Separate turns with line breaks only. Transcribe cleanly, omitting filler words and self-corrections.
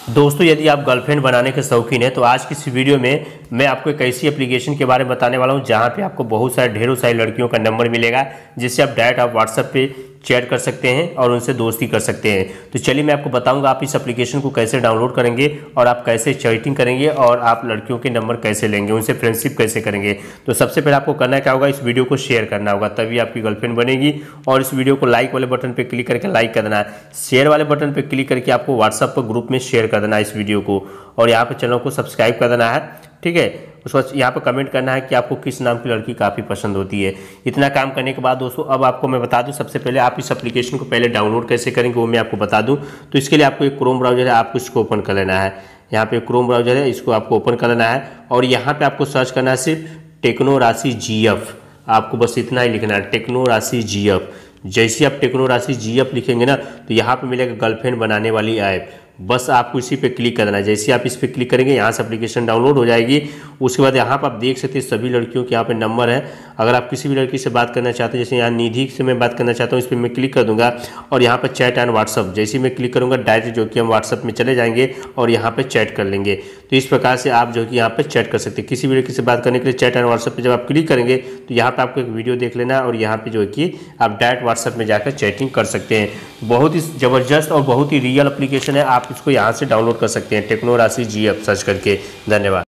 दोस्तों, यदि आप गर्लफ्रेंड बनाने के शौकीन हैं तो आज की इस वीडियो में मैं आपको एक ऐसी एप्लीकेशन के बारे में बताने वाला हूं जहां पे आपको बहुत सारे ढेरों सारी लड़कियों का नंबर मिलेगा, जिससे आप डायरेक्ट व्हाट्सएप पे चैट कर सकते हैं और उनसे दोस्ती कर सकते हैं। तो चलिए मैं आपको बताऊंगा आप इस एप्लीकेशन को कैसे डाउनलोड करेंगे और आप कैसे चैटिंग करेंगे और आप लड़कियों के नंबर कैसे लेंगे, उनसे फ्रेंडशिप कैसे करेंगे। तो सबसे पहले आपको करना क्या होगा, इस वीडियो को शेयर करना होगा, तभी आपकी गर्लफ्रेंड बनेगी। और इस वीडियो को लाइक वाले बटन पर क्लिक करके लाइक कर देना है, शेयर वाले बटन पर क्लिक करके आपको व्हाट्सएप पर ग्रुप में शेयर कर देना है इस वीडियो को, और यहाँ पे चैनल को सब्सक्राइब कर देना है। ठीक है, उसके बाद यहाँ पे कमेंट करना है कि आपको किस नाम की लड़की काफ़ी पसंद होती है। इतना काम करने के बाद दोस्तों अब आपको मैं बता दूं, सबसे पहले आप इस एप्लीकेशन को पहले डाउनलोड कैसे करेंगे वो मैं आपको बता दूं। तो इसके लिए आपको एक क्रोम ब्राउजर है, आपको इसको ओपन कर लेना है। यहाँ पे क्रोम ब्राउजर है, इसको आपको ओपन कर लेना है और यहाँ पे आपको सर्च करना है सिर्फ टेक्नो राशि GF। आपको बस इतना ही लिखना है, टेक्नो राशि GF। जैसे आप टेक्नो राशि GF लिखेंगे ना तो यहाँ पे मिलेगा गर्लफ्रेंड बनाने वाली ऐप। बस आपको इसी पे क्लिक करना है। जैसे आप इस पे क्लिक करेंगे यहाँ से एप्लीकेशन डाउनलोड हो जाएगी। उसके बाद यहाँ पर आप देख सकते हैं सभी लड़कियों के यहाँ पे नंबर है। अगर आप किसी भी लड़की से बात करना चाहते हैं, जैसे यहाँ निधि से मैं बात करना चाहता हूँ, इस पर मैं क्लिक कर दूंगा और यहाँ पर चैट एंड व्हाट्सअप जैसे मैं क्लिक करूँगा डायरेक्ट जो कि हम व्हाट्सअप में चले जाएंगे और यहाँ पर चैट कर लेंगे। तो इस प्रकार से आप जो कि यहाँ पर चैट कर सकते हैं। किसी भी लड़की से बात करने के लिए चैट एंड व्हाट्सअप पर जब आप क्लिक करेंगे तो यहाँ पर आपको एक वीडियो देख लेना है और यहाँ पर जो है कि आप डायरेक्ट व्हाट्सअप में जाकर चैटिंग कर सकते हैं। बहुत ही ज़बरदस्त और बहुत ही रियल एप्लीकेशन है, आप इसको यहाँ से डाउनलोड कर सकते हैं, टेक्नो राशि GF सर्च करके। धन्यवाद।